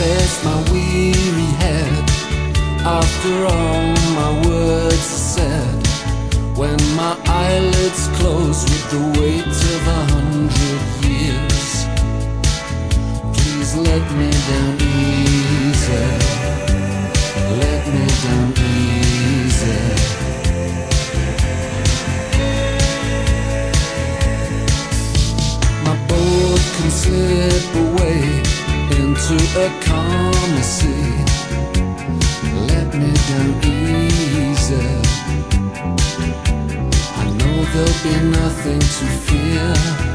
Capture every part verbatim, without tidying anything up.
rest my weary head after all my words are said. When my eyelids close with the weight of a hundred years, please let me down easy, let me down easy. My boat can slip away into a calmer sea. Let me down easy. I know there'll be nothing to fear.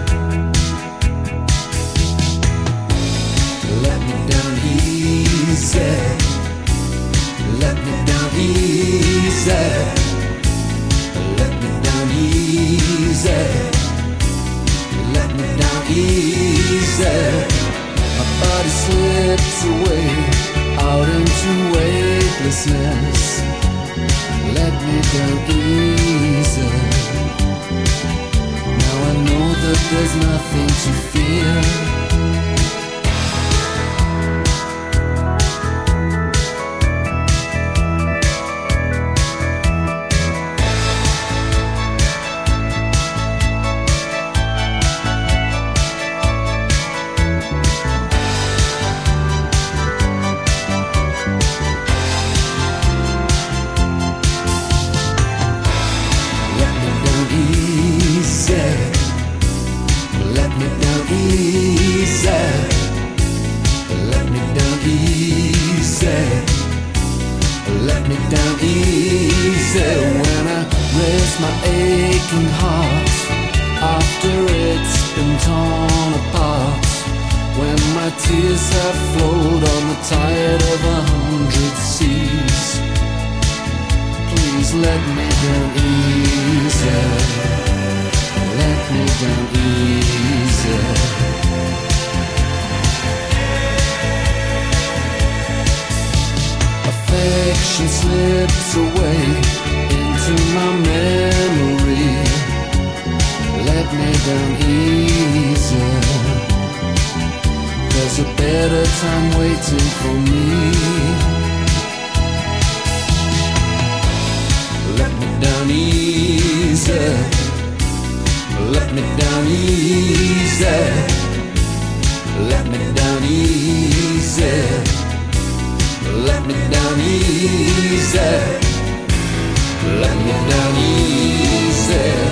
Let me down easy. Let me down easy. Let me down easy. Let me down easy. My body slips away out into weightlessness. Let me down easy. Now I know that there's nothing to fear. Let me down easy. Let me down easy. Let me down easy. When I rest my aching heart after it's been torn apart, when my tears have flowed on the tide of a hundred seas, please let me down easy. Let me down easy. Affection slips away into my memory. Let me down easy. There's a better time waiting for me. Let me down easy. Let me down easy. Let me down easy. Let me down easy. Let me down easy.